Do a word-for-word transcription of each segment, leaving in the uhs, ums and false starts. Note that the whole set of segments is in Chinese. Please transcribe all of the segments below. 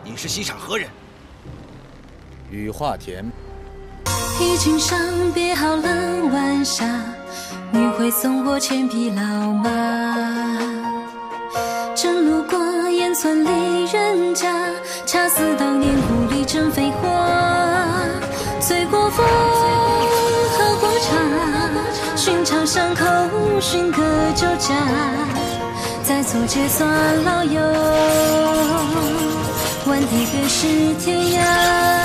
你是西厂何人？ 羽化田。 已经上别好了晚霞，你会送我千匹老马。正路过烟村里人家，恰似当年故里正飞花。醉过风，喝过茶，寻常巷口寻个酒家，再做结算老友，晚地便是天涯。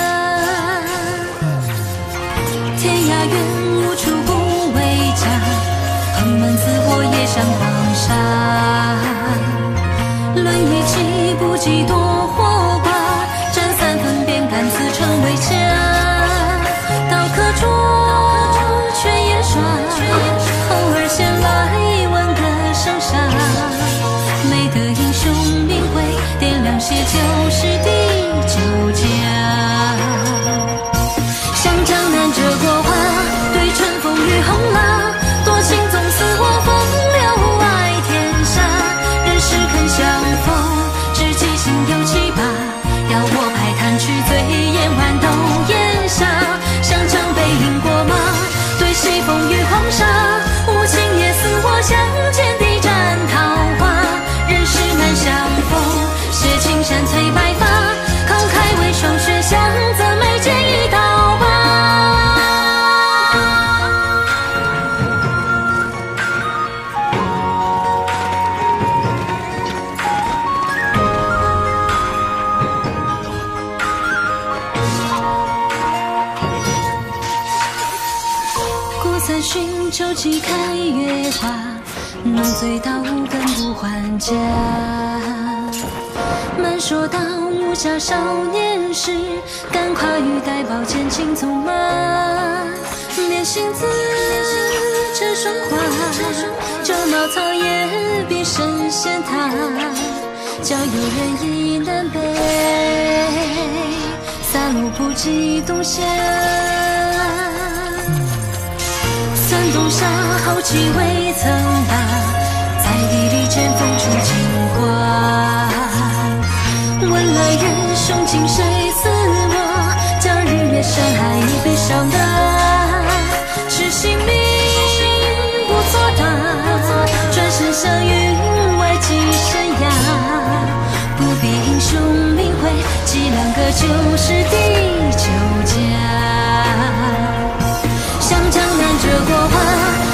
天涯远，无处不为家，横门自我也上黄沙。论一气不及多火把，斩三分便甘自成为家。刀可捉，却也耍，偶尔闲来问个生杀。没得英雄名讳，点亮些旧时的酒家。向江南折过花，对春风雨红啦。多情总似我风流爱天下，人世肯相逢，知己心有七八。要我拍弹去醉眼晚斗烟霞。向江北饮过马，对西风雨黄沙。无情也似我相见的斩桃花。人世难相逢，写青山翠白发。慷慨为霜雪香，怎没见一刀疤。过三巡酒旗开月华，浓醉到五更不还家。慢说到无家少年时，敢跨羽带宝剑轻纵马。莲心子这双花，旧茅草也比神仙塔。教游人意南北，三路不及东夏。算冬夏豪气未曾拔，在地里剑锋出青花。问来人兄情谁似我？将日月山海一杯上达。痴心命不作答，转身相遇外寄生涯。不必英雄名讳，几两个旧时的酒家。向江南折过花，